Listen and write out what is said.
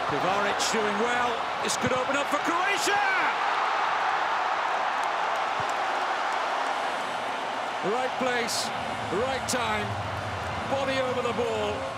Kivaric doing well. This could open up for Croatia! Right place, right time, body over the ball.